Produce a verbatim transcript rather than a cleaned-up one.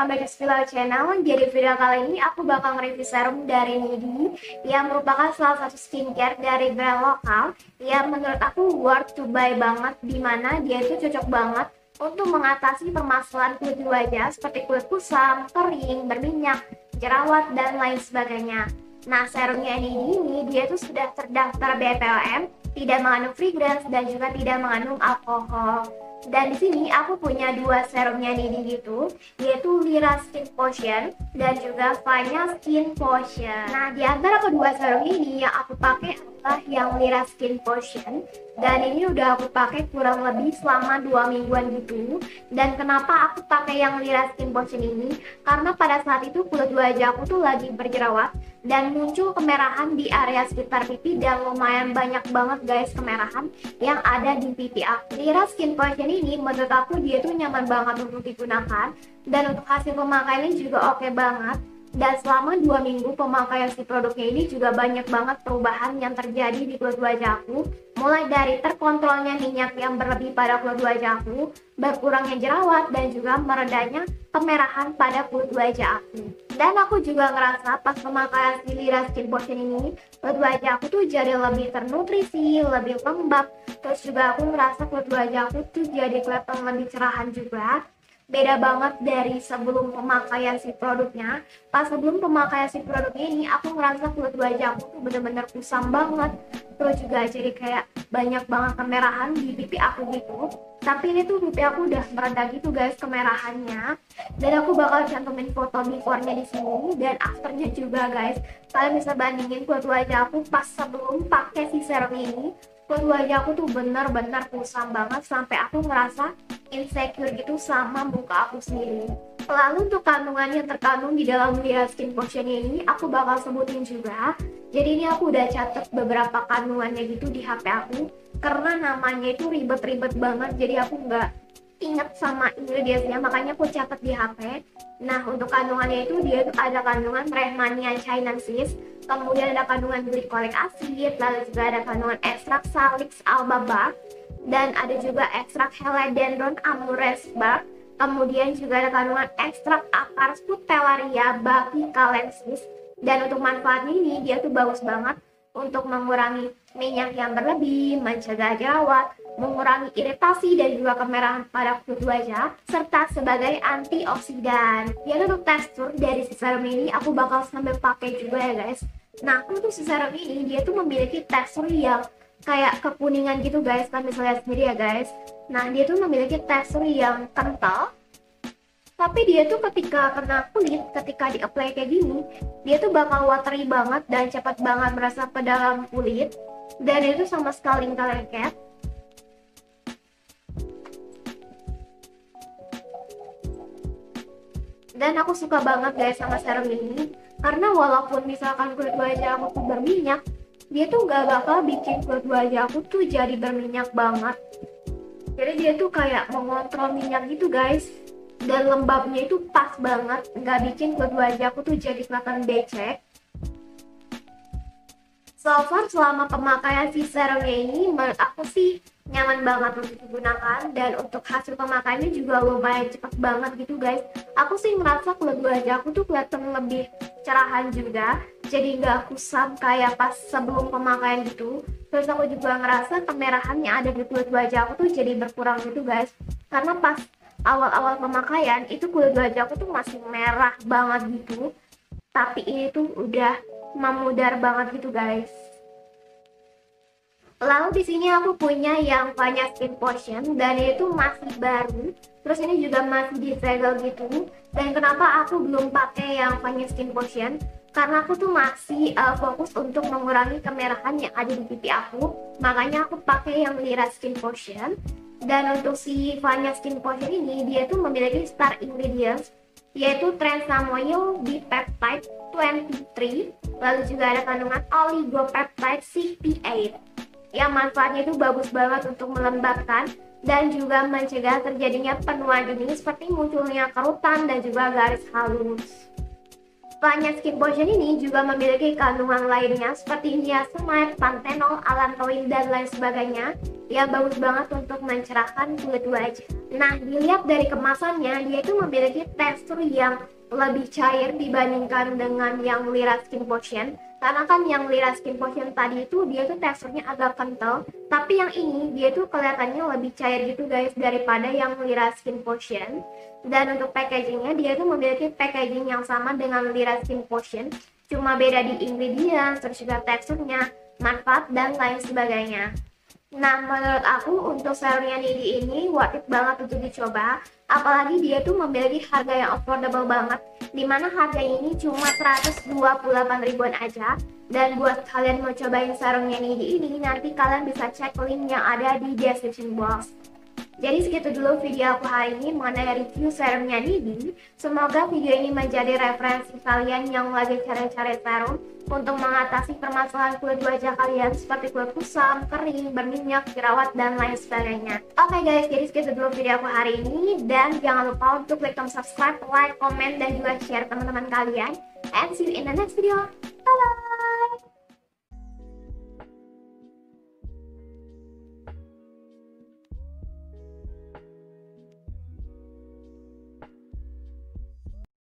welcome back to Spilo Channel. Jadi video kali ini aku bakal nge-review serum dari Nidi yang merupakan salah satu skincare dari brand lokal yang menurut aku worth to buy banget, dimana dia itu cocok banget untuk mengatasi permasalahan kulit di wajah seperti kulit kusam, kering, berminyak, jerawat, dan lain sebagainya. Nah, serumnya Nidi ini dia itu sudah terdaftar B P O M, tidak mengandung fragrance dan juga tidak mengandung alkohol. Dan di sini aku punya dua serumnya Nidi gitu, yaitu Lira Skin Potion dan juga Vanya Skin Potion. Nah, di antara kedua serum ini yang aku pakai adalah yang Lira Skin Potion, dan ini udah aku pakai kurang lebih selama dua mingguan gitu. Dan kenapa aku pakai yang Lira Skin Potion ini? Karena pada saat itu kulit wajah aku tuh lagi berjerawat dan muncul kemerahan di area sekitar pipi, dan lumayan banyak banget guys kemerahan yang ada di pipi aku. Lira Skin Potion ini menurut aku dia tuh nyaman banget untuk digunakan, dan untuk hasil pemakaiannya juga oke banget. Dan selama dua minggu pemakaian si produknya ini juga banyak banget perubahan yang terjadi di kulit wajah aku, mulai dari terkontrolnya minyak yang berlebih pada kulit wajah aku, berkurangnya jerawat, dan juga meredanya kemerahan pada kulit wajah aku. Dan aku juga ngerasa pas pemakaian si Lira Skin Potion ini, kulit wajah aku tuh jadi lebih ternutrisi, lebih lembab. Terus juga aku ngerasa kulit wajah aku tuh jadi kelihatan lebih cerahan juga. Beda banget dari sebelum pemakaian si produknya. Pas sebelum pemakaian si produk ini, aku ngerasa kulit wajah aku tuh bener-bener kusam banget. Terus juga jadi kayak banyak banget kemerahan di pipi aku gitu. Tapi ini tuh pipi aku udah mereda gitu guys kemerahannya. Dan aku bakal cantumin foto before-nya di sini dan after-nya juga guys. Kalian bisa bandingin kulit wajah aku pas sebelum pakai si serum ini. Kulit wajah aku tuh bener-bener kusam banget sampai aku ngerasa insecure gitu sama muka aku sendiri. Lalu untuk kandungan yang terkandung di dalam Lira Skin Potion ini aku bakal sebutin juga. Jadi ini aku udah catat beberapa kandungannya gitu di H P aku, karena namanya itu ribet-ribet banget, jadi aku nggak ingat sama ingredientsnya, makanya aku catat di H P. Nah, untuk kandungannya itu dia tuh ada kandungan Rehmannia chinensis, kemudian ada kandungan glycolic acid, lalu juga ada kandungan ekstrak Salix alba bark, dan ada juga ekstrak Heledendron amures bark. Kemudian juga ada kandungan ekstrak akar Scutellaria babicalensis. Dan untuk manfaatnya ini dia tuh bagus banget untuk mengurangi minyak yang berlebih, mencegah jerawat, mengurangi iritasi dan juga kemerahan pada kulit wajah, serta sebagai antioksidan. Dan untuk tekstur dari si serum ini aku bakal sambil pakai juga ya guys. Nah, untuk si serum ini dia tuh memiliki tekstur yang kayak kekuningan gitu guys, kan bisa lihat sendiri ya guys. Nah, dia tuh memiliki tekstur yang kental, tapi dia tuh ketika kena kulit, ketika di apply kayak gini, dia tuh bakal watery banget dan cepat banget merasa ke dalam kulit, dan itu sama sekali nggak lengket. Dan aku suka banget guys sama serum ini, karena walaupun misalkan kulit wajah aku tuh berminyak, dia tuh gak bakal bikin kulit wajah aku tuh jadi berminyak banget. Jadi dia tuh kayak mengontrol minyak gitu guys, dan lembabnya itu pas banget, gak bikin kulit wajah aku tuh jadi kelihatan becek. So far selama pemakaian si serumnya ini menurut aku sih nyaman banget untuk digunakan, dan untuk hasil pemakaiannya juga lumayan cepat banget gitu guys. Aku sih merasa kulit wajah aku tuh kelihatan lebih cerahan juga, jadi nggak kusam kayak pas sebelum pemakaian gitu. Terus aku juga ngerasa kemerahan yang ada di kulit wajah aku tuh jadi berkurang gitu guys, karena pas awal-awal pemakaian itu kulit wajah aku tuh masih merah banget gitu, tapi ini tuh udah memudar banget gitu guys. Lalu di sini aku punya yang Vanya Skin Potion, dan itu masih baru. Terus ini juga masih disegel gitu. Dan kenapa aku belum pakai yang Vanya Skin Potion? Karena aku tuh masih uh, fokus untuk mengurangi kemerahan yang ada di pipi aku. Makanya aku pakai yang Lira Skin Potion. Dan untuk si Vanya Skin Potion ini dia tuh memiliki star ingredients, yaitu transamoyl dipeptide dua puluh tiga, lalu juga ada kandungan oligopeptide C P delapan, yang manfaatnya itu bagus banget untuk melembabkan dan juga mencegah terjadinya penuaan dini seperti munculnya kerutan dan juga garis halus. Selain skin potion ini juga memiliki kandungan lainnya seperti niacinamide, panthenol, allantoin, dan lain sebagainya yang bagus banget untuk mencerahkan kulit wajah. Nah, dilihat dari kemasannya, dia itu memiliki tekstur yang lebih cair dibandingkan dengan yang Lira Skin Potion. Karena kan yang Lira Skin Potion tadi itu dia tuh teksturnya agak kental, tapi yang ini dia tuh kelihatannya lebih cair gitu guys daripada yang Lira Skin Potion. Dan untuk packagingnya, dia tuh memiliki packaging yang sama dengan Lira Skin Potion, cuma beda di ingredients, terus juga teksturnya, manfaat, dan lain sebagainya. Nah, menurut aku untuk serumnya Nidi ini worth it banget untuk dicoba. Apalagi dia tuh memiliki harga yang affordable banget, dimana harganya ini cuma seratus dua puluh delapan ribuan aja. Dan buat kalian mau cobain serumnya Nidi ini, nanti kalian bisa cek link yang ada di description box. Jadi segitu dulu video aku hari ini mengenai review serumnya Nidi. Semoga video ini menjadi referensi kalian yang lagi cari-cari serum untuk mengatasi permasalahan kulit wajah kalian seperti kulit kusam, kering, berminyak, jerawat, dan lain sebagainya. Oke guys, jadi segitu dulu video aku hari ini. Dan jangan lupa untuk klik tombol subscribe, like, comment, dan juga share teman-teman kalian. And see you in the next video.